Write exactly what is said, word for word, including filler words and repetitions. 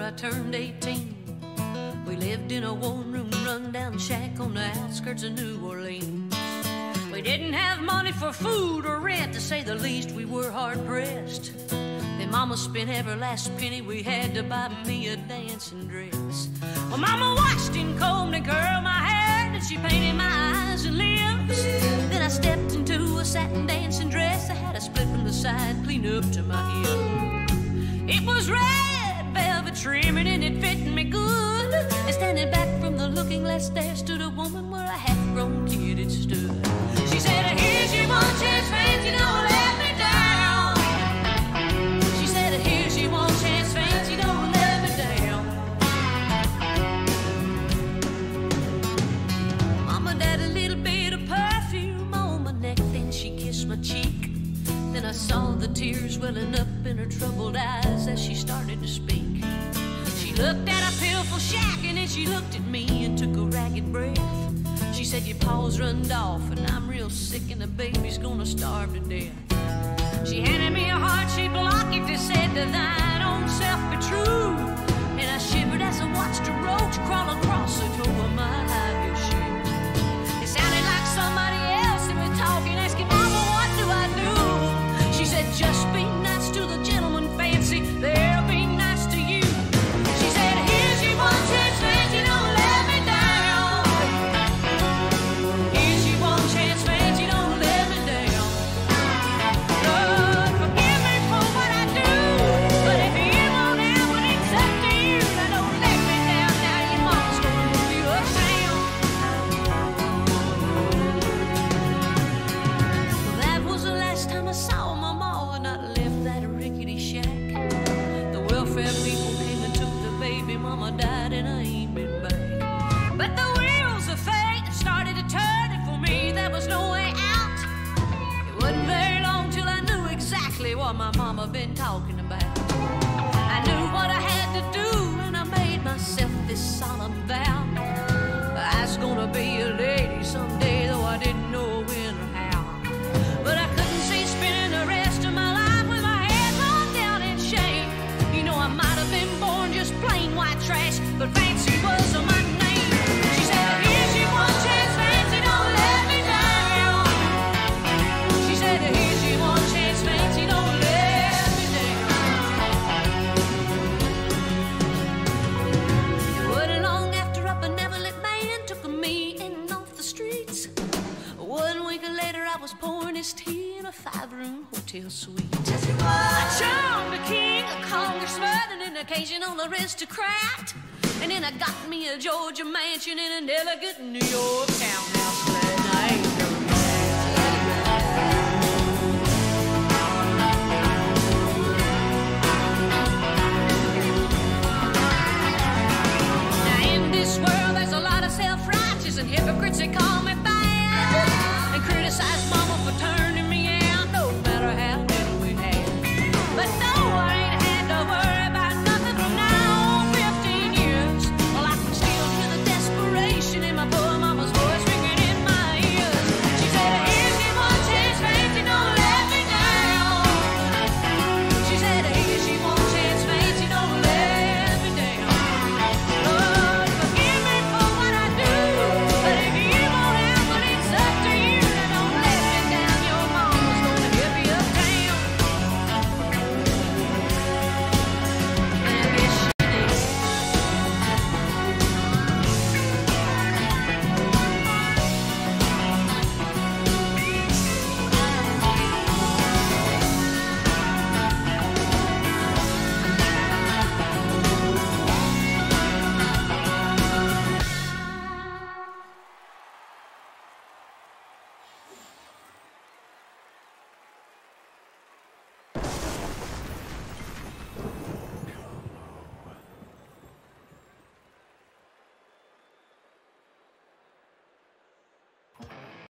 I turned eighteen. We lived in a one-room run-down shack on the outskirts of New Orleans. We didn't have money for food or rent, to say the least. We were hard-pressed. Then Mama spent every last penny we had to buy me a dancing dress. Well, Mama washed and combed and curled my hair, and she painted my eyes and lips. Then I stepped into a satin dancing dress that had a split from the side clean up to my hip. It was red velvet trimming and it fit me good. And standing back from the looking glass there stood a woman where a half-grown kid had stood. She said, here's your one chance, fancy, don't let me down. She said, here's your one chance, fancy, don't let me down. Mama had a little bit of perfume on my neck, then she kissed my cheek. Then I saw the tears welling up in her troubled eyes as she started to speak. She looked at a pitiful shack and then she looked at me and took a ragged breath. She said, your paws runned off and I'm real sick and the baby's gonna starve to death. She handed me a heart-shaped locket that said, to thine own self be true. And I shivered as I watched a roach crawl across the toe of my high-heel shoe. It sounded like somebody else that was talking, asking, Mama, what do I do? She said, just be nice to the gentleman, fancy, they'll be nice to you. She said, here's your one chance, fancy, don't let me down. Here's your one chance, fancy, don't let me down. Lord, forgive me for what I do, but if you won't have what it's up to you, now don't let me down. Now your mama's gonna move you uptown. Well, that was the last time I saw my mama and I left that rickety shack. The welfare people came and took the baby. Mama died and I ain't been back. But the wheels of fate started to turn, and for me there was no way out. It wasn't very long till I knew exactly what my mama been talking about. I knew what I had to do and I made myself this solemn vow. I was gonna be a lady someday, though I didn't know when or how. But I couldn't see spending the rest of my life with my head hung down in shame. You know, I might have been born just plain white trash, but fancy was my name. She said, here's your one chance, fancy, don't let me down. She said, here's your one chance, fancy, don't let me down. It wasn't long after a benevolent man took me in off the streets. One week later I was pouring his tea in a five-room hotel suite. I charmed a king, a congressman, and an occasional aristocrat. And then I got me a Georgia mansion in an elegant New York town.